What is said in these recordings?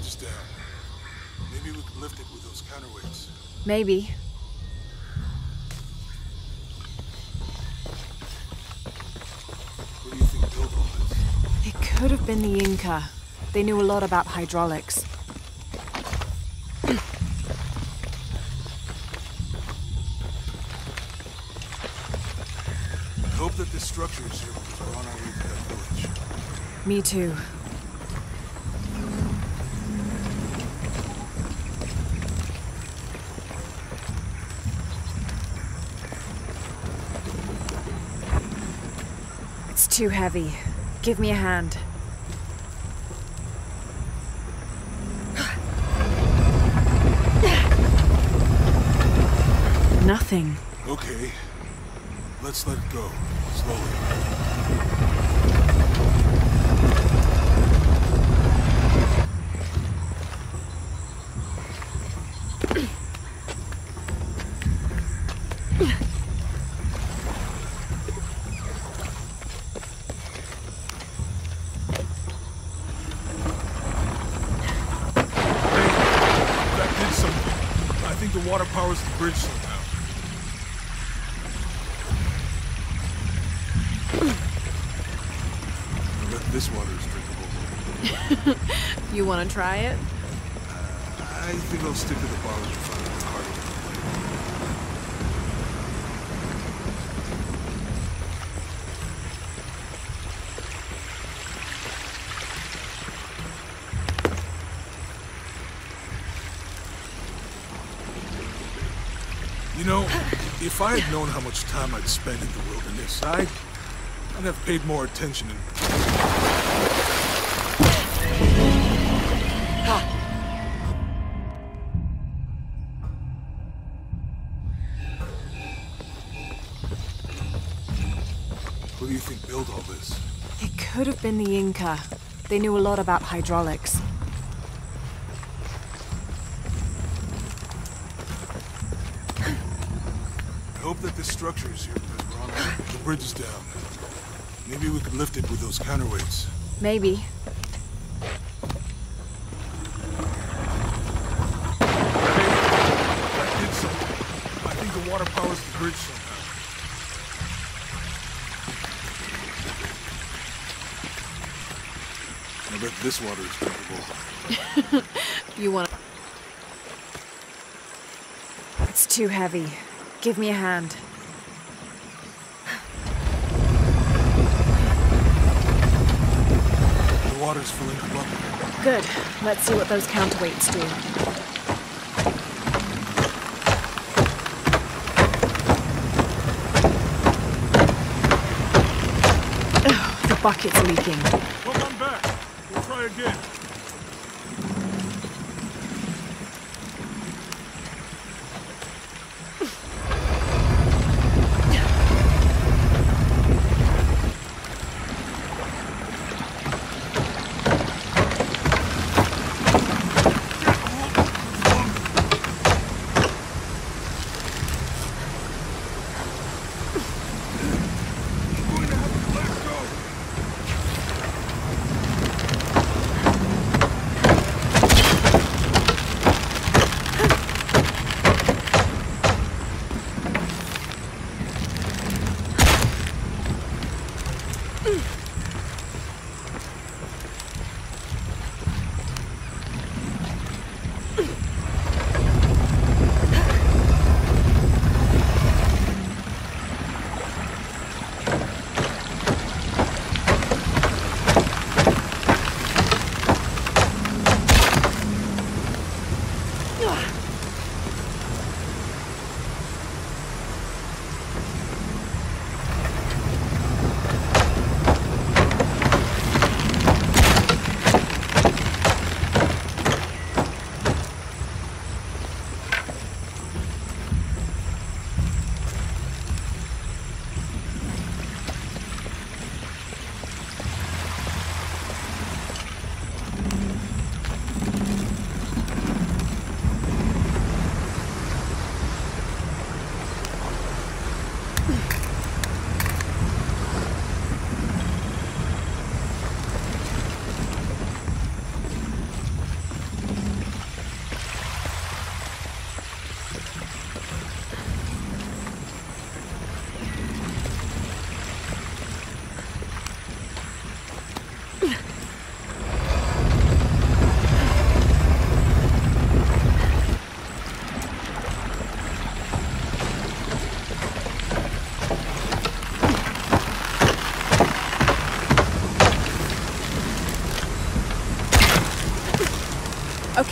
bridge is down. Maybe we can lift it with those counterweights. Maybe. What do you think built all this? It could have been the Inca. They knew a lot about hydraulics. I hope that this structure is here because we're on our way to that village. Me too. It's too heavy. Give me a hand. Nothing. Okay. Let's let it go. Slowly. The water powers the bridge somehow. I bet this water is drinkable. You want to try it? I think I'll stick to the bottle and find the card. You know, if I had known how much time I'd spend in the wilderness, I'd have paid more attention and... Who do you think built all this? It could have been the Inca. They knew a lot about hydraulics. I hope that this structure is here because we're on our way. The bridge is down. Maybe we could lift it with those counterweights. Maybe. That did something. I think the water powers the bridge somehow. I bet this water is drinkable. You want to... It's too heavy. Give me a hand. The water's filling the bucket. Good. Let's see what those counterweights do. Oh, the bucket's leaking. Come on back. We'll try again.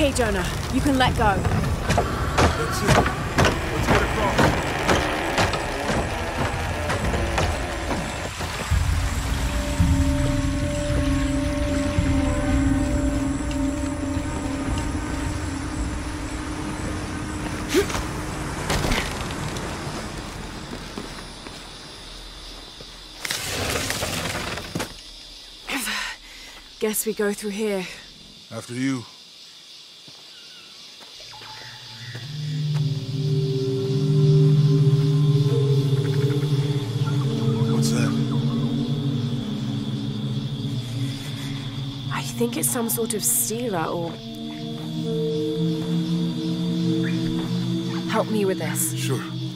Okay, Jonah, you can let go. That's it. Let's get across. Guess we go through here. After you. What's that? I think it's some sort of sealer or... Help me with this. Sure.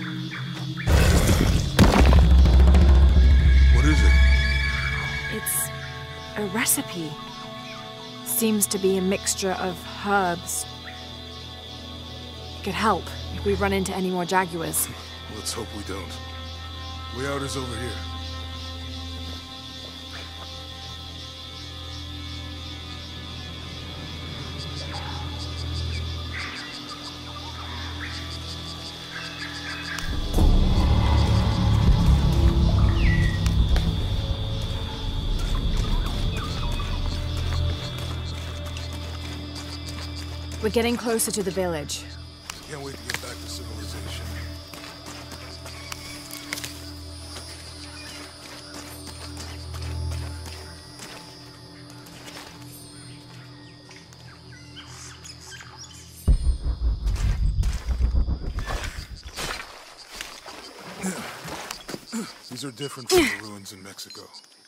What is it? It's a recipe. Seems to be a mixture of herbs. It could help if we run into any more jaguars. Let's hope we don't. Way out is over here. We're getting closer to the village. Can't wait to get back to civilization. These are different from the ruins in Mexico.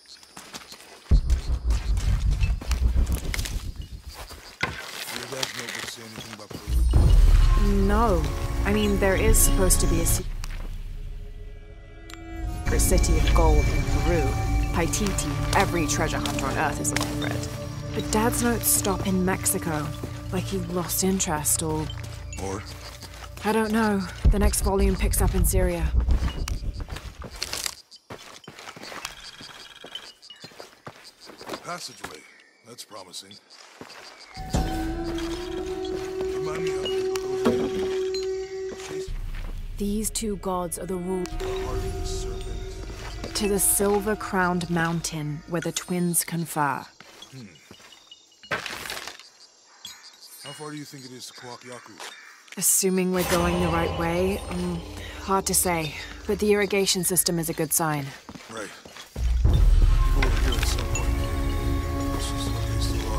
Your dad's notebook say anything about Peru? No. I mean, there is supposed to be a secret city of gold in Peru. Paititi. Every treasure hunter on Earth is looking for it. But Dad's notes stop in Mexico. Like he lost interest or... Or? I don't know. The next volume picks up in Syria. Passageway. That's promising. Remind me of These two gods are the rule the heart of the serpent. to the silver-crowned mountain where the twins confer. How far do you think it is to Kwakyaku? Assuming we're going the right way, hard to say. But the irrigation system is a good sign. Right. People were here at some point. This is what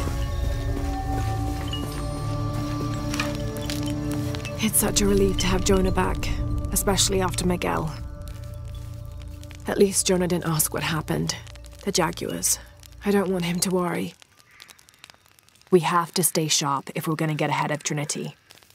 they still are. It's such a relief to have Jonah back, especially after Miguel. At least Jonah didn't ask what happened. The jaguars. I don't want him to worry. We have to stay sharp if we're going to get ahead of Trinity.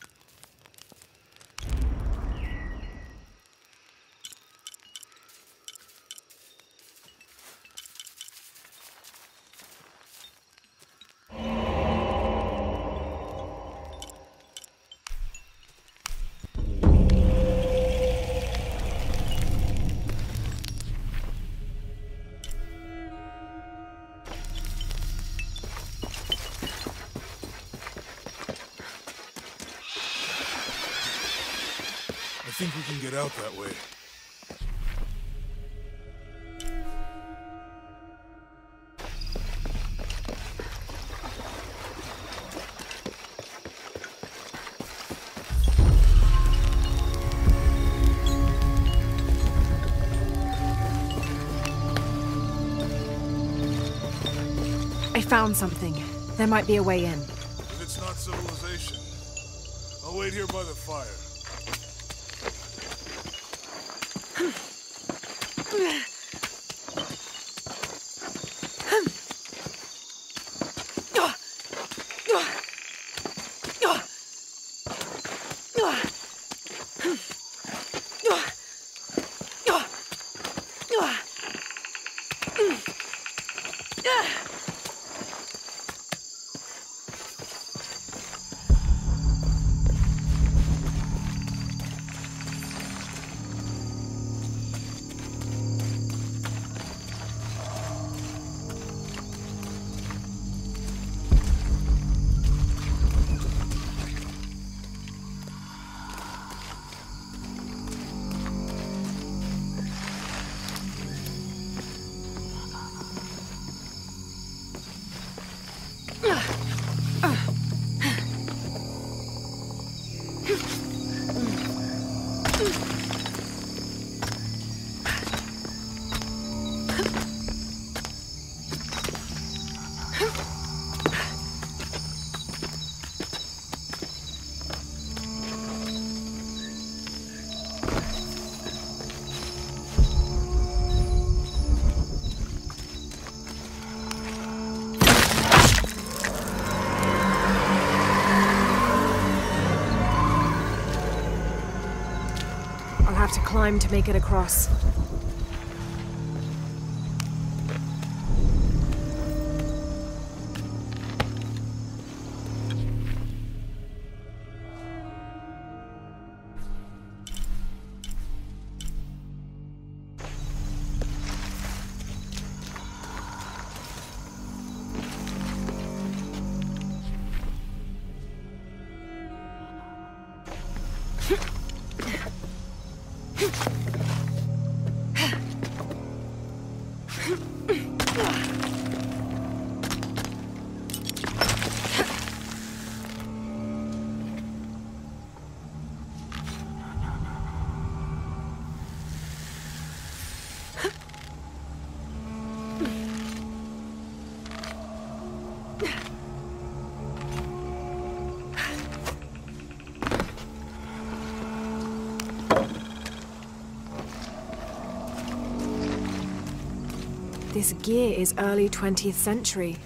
I think we can get out that way. I found something. There might be a way in. If it's not civilization, I'll wait here by the fire. have to climb to make it across. This gear is early 20th century.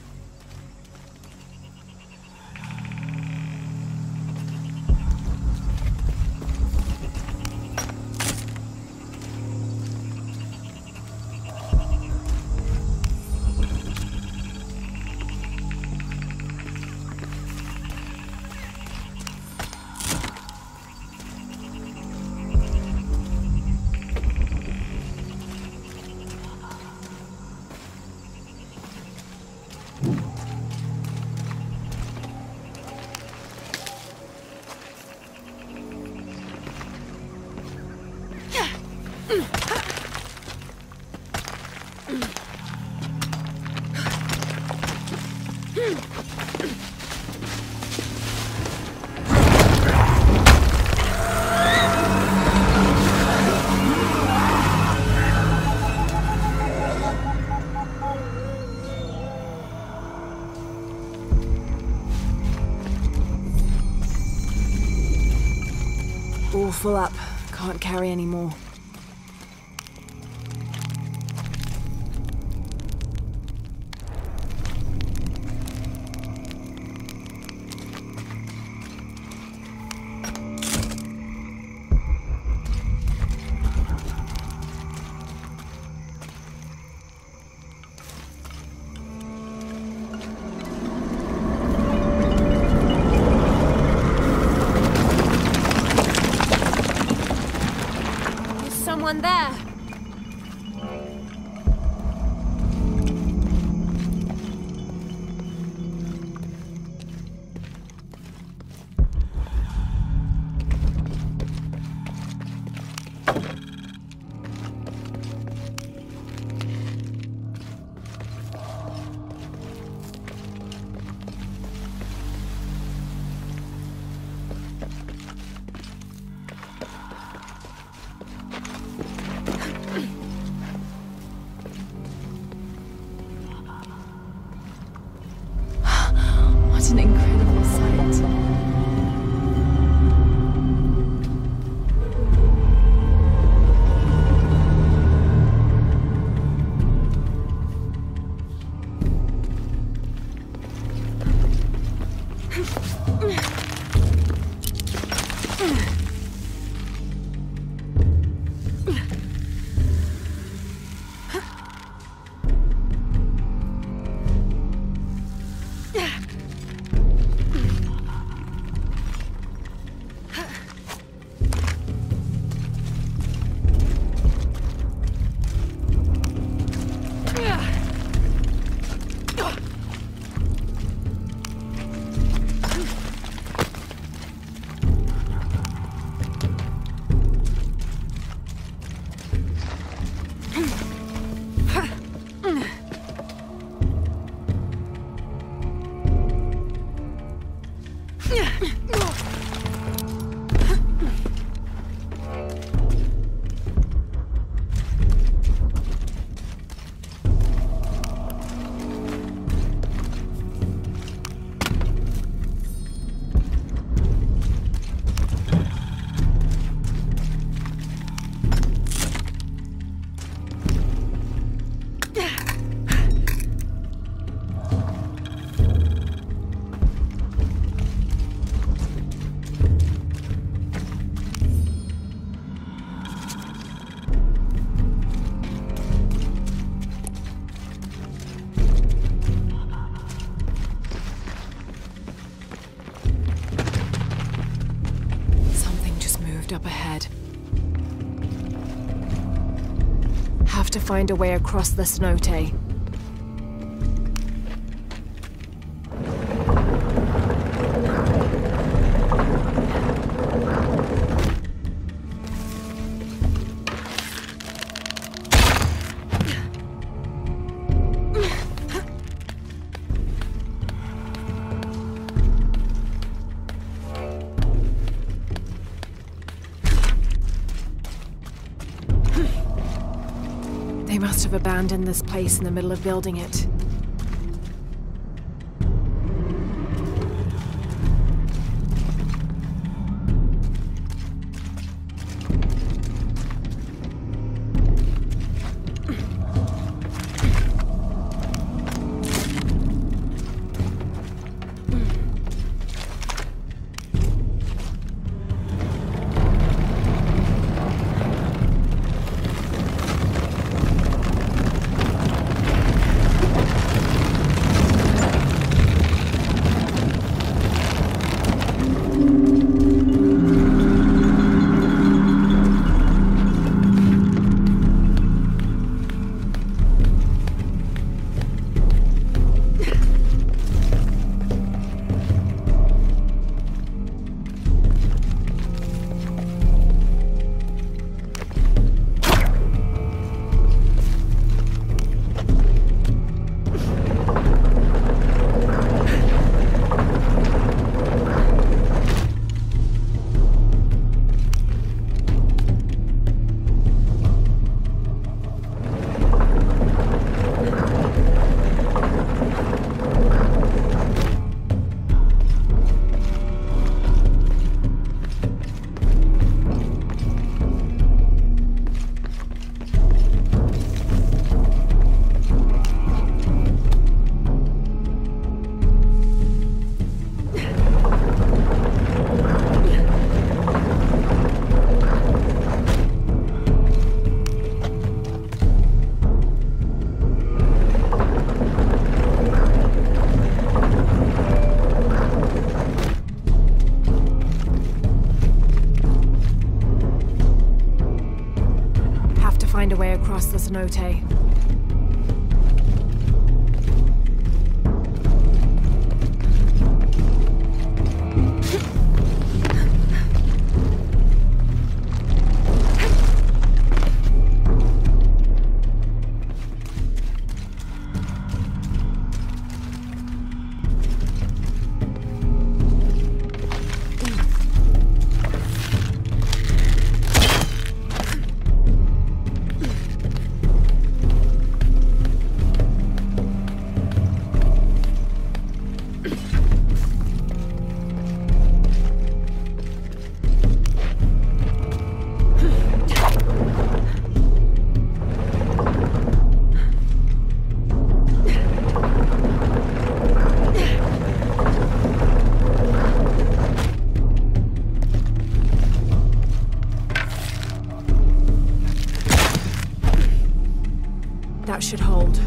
All full up. Can't carry any more. Someone there. What an incredible sight. up ahead. Have to find a way across the cenote. They must have abandoned this place in the middle of building it. Find a way across the cenote. That should hold.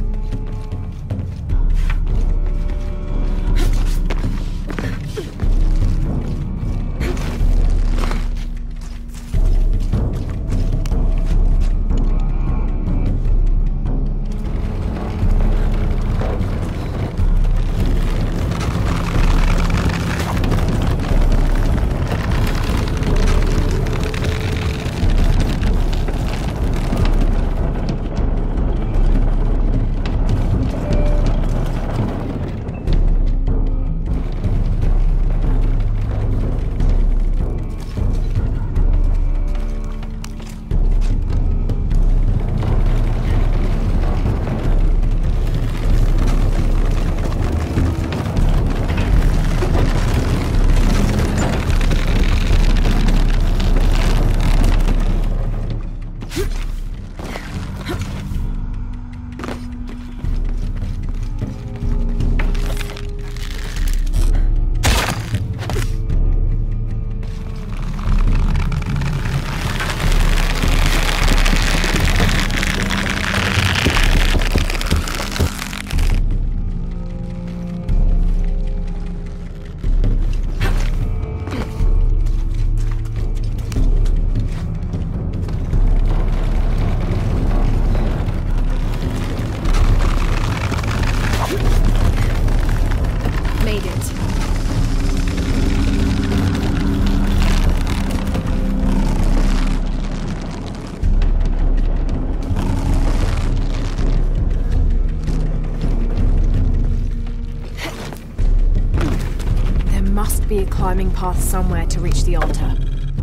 climbing path somewhere to reach the altar.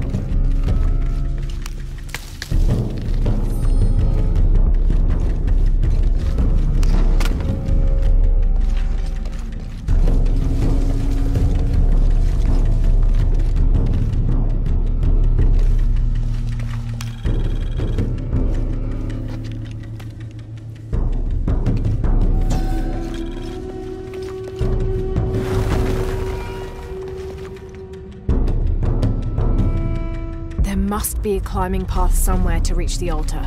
There must be a climbing path somewhere to reach the altar.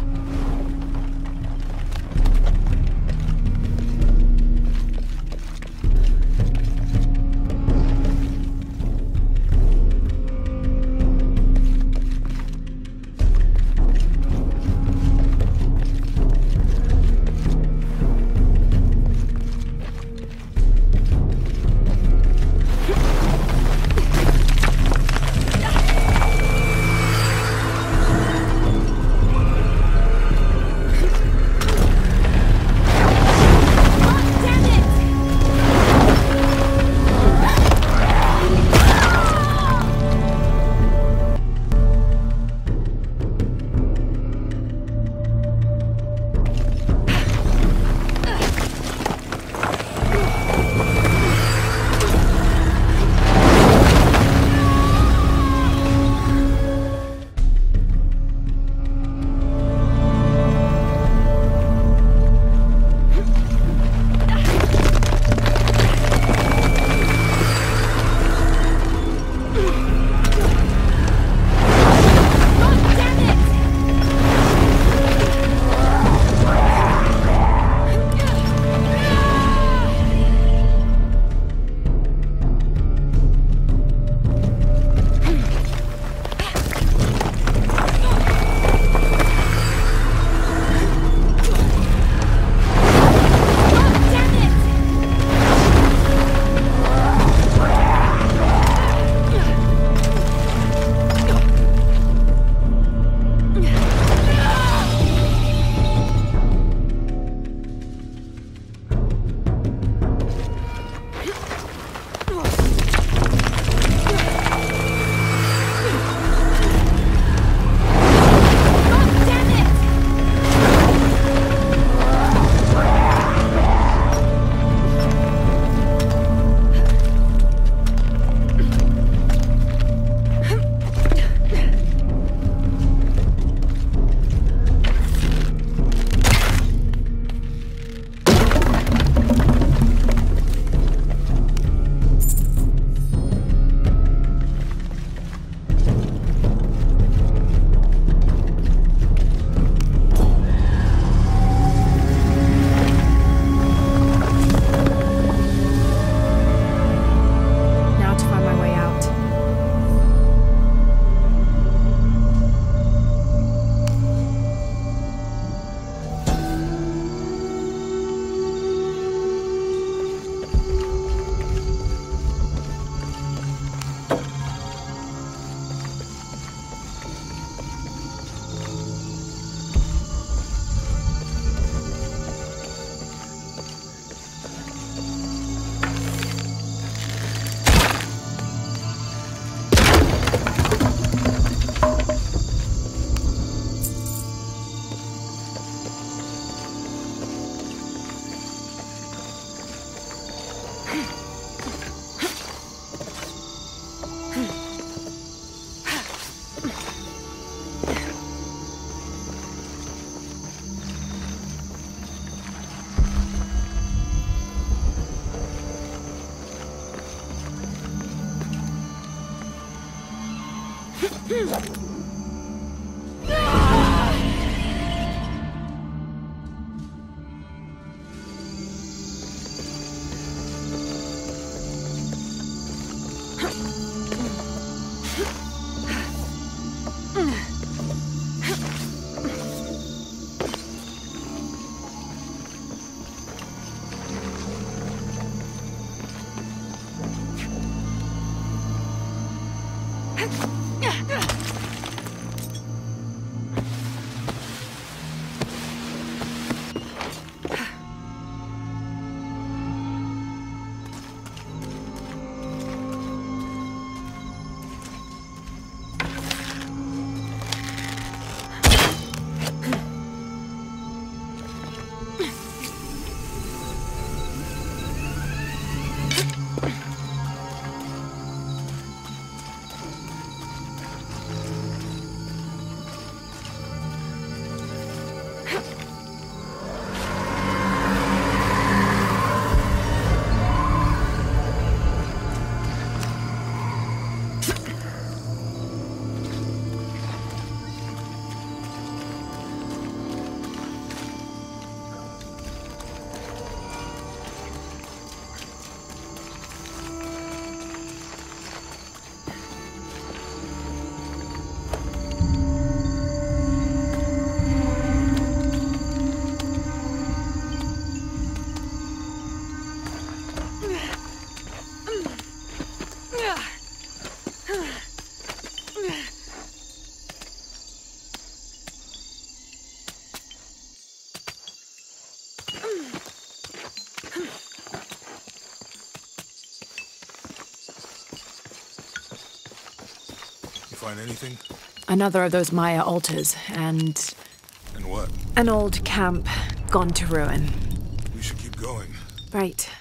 find anything? Another of those Maya altars, and And what? an old camp gone to ruin. We should keep going. Right.